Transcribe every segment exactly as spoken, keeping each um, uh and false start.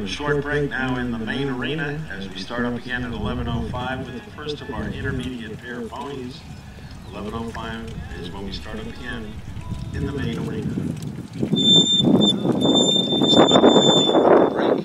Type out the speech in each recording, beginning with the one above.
short break now in the main arena as we start up again at eleven oh five with the first of our intermediate pair ponies. eleven oh five is when we start up again in the main arena. Just about a fifteen minute break.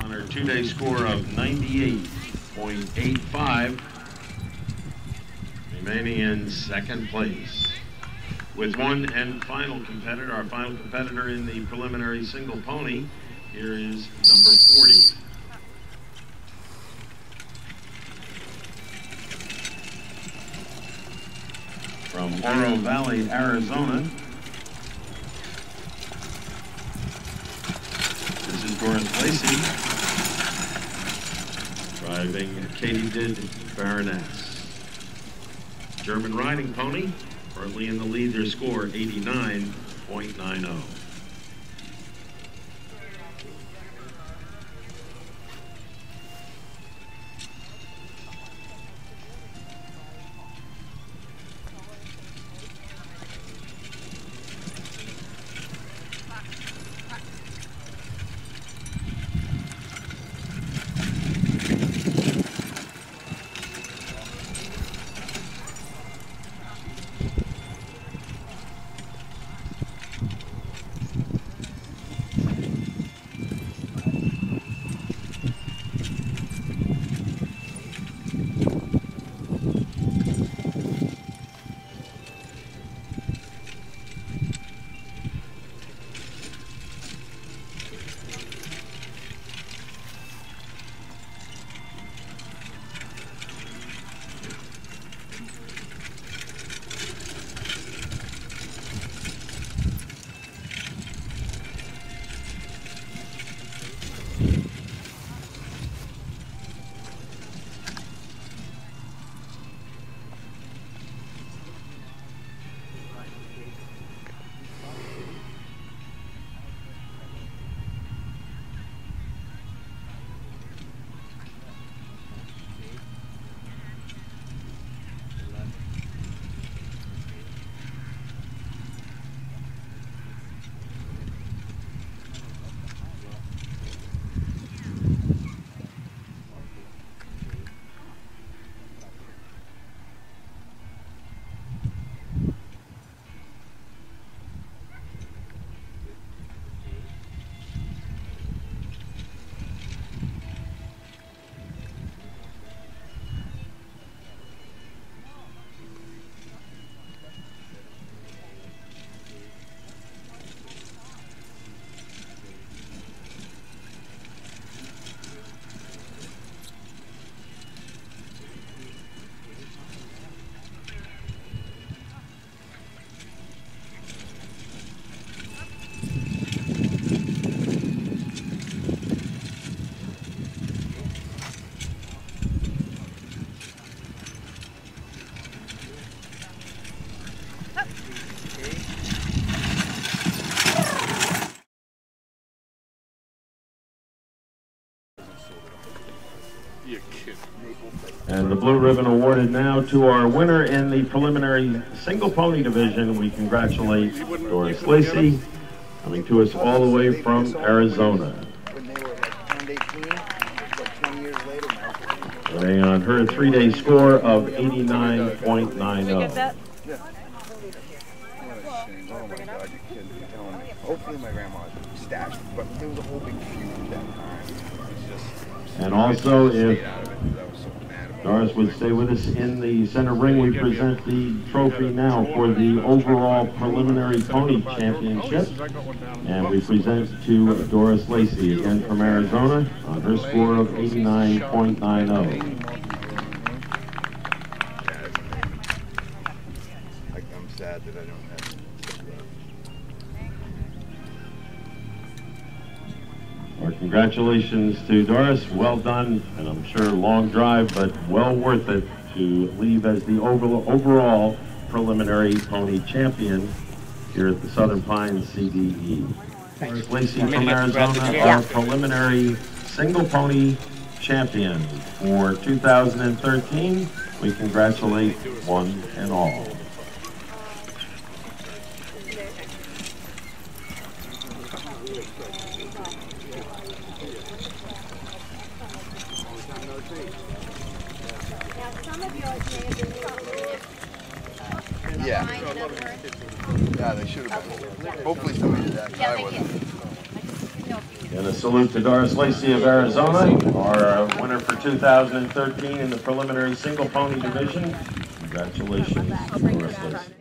on her two-day score of ninety-eight point eight five, remaining in second place. With one and final competitor, our final competitor in the preliminary single pony, here is number forty. From Oro Valley, Arizona, this is Doris Lacey, driving Katydid Baroness. German riding pony, currently in the lead, their score eighty-nine point nine oh. And the blue ribbon awarded now to our winner in the preliminary single pony division. We congratulate Doris Lacey, coming to us all the way from Arizona. Running on her three-day score of eighty-nine point nine oh. Hopefully my grandma stashed, but there was a whole big feud that time. It was just, and also, if Doris would stay with us in the center ring, we present the trophy now for the overall preliminary pony championship. And we present to Doris Lacey, again from Arizona, on her score of eighty-nine point nine oh. I'm sad that I don't have. Our congratulations to Doris. Well done, and I'm sure long drive, but well worth it to leave as the overall preliminary pony champion here at the Southern Pines C D E. Doris Lacey from Arizona, our preliminary single pony champion for two thousand thirteen. We congratulate one and all. Yeah. Yeah, they should have been. Hopefully somebody did that. Yeah, I they wasn't. did. I just didn't know if you And a salute to Doris Lacey of Arizona, our uh, winner for two thousand thirteen in the preliminary single pony division. Congratulations, Doris Lacey.